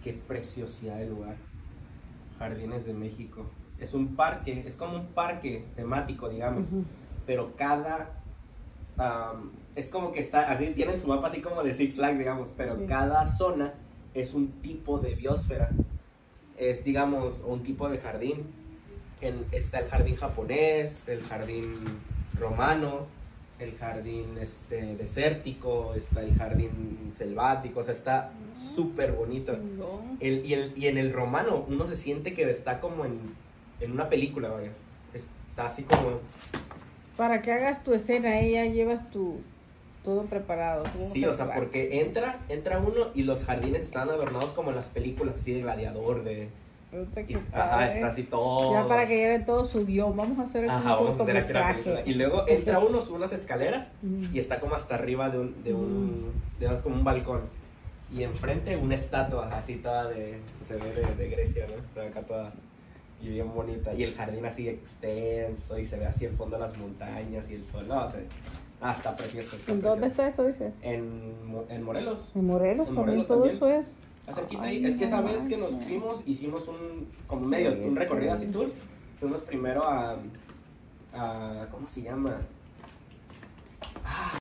qué preciosidad de lugar. Jardines de México. Es un parque, es como un parque temático, digamos, pero cada... es como que está, así tienen su mapa así como de Six Flags, digamos, pero cada zona es un tipo de biosfera. Es, digamos, un tipo de jardín. Está el jardín japonés, el jardín romano, el jardín desértico, está el jardín selvático, o sea, está súper bonito. Y en el romano uno se siente que está como en una película, vaya. Está así como... Para que hagas tu escena, ya llevas todo preparado. Sí, o sea, porque entra uno y los jardines están adornados como en las películas así de Gladiador, está así todo. Ya para que lleven todo su guión, vamos a hacer vamos a hacer aquí la película. Y luego entra uno, sube unas escaleras y está como hasta arriba digamos como un balcón. Y enfrente una estatua así toda se ve de Grecia, ¿no? De acá toda y bien bonita. Y el jardín así extenso y se ve así el fondo de las montañas y el sol. No, o sea, está precioso. ¿En dónde está eso, dices? En Morelos. En Morelos también todo eso es. Cerquita ahí. Es que esa vez que nos fuimos, hicimos un recorrido así tour. Fuimos primero a ¿cómo se llama?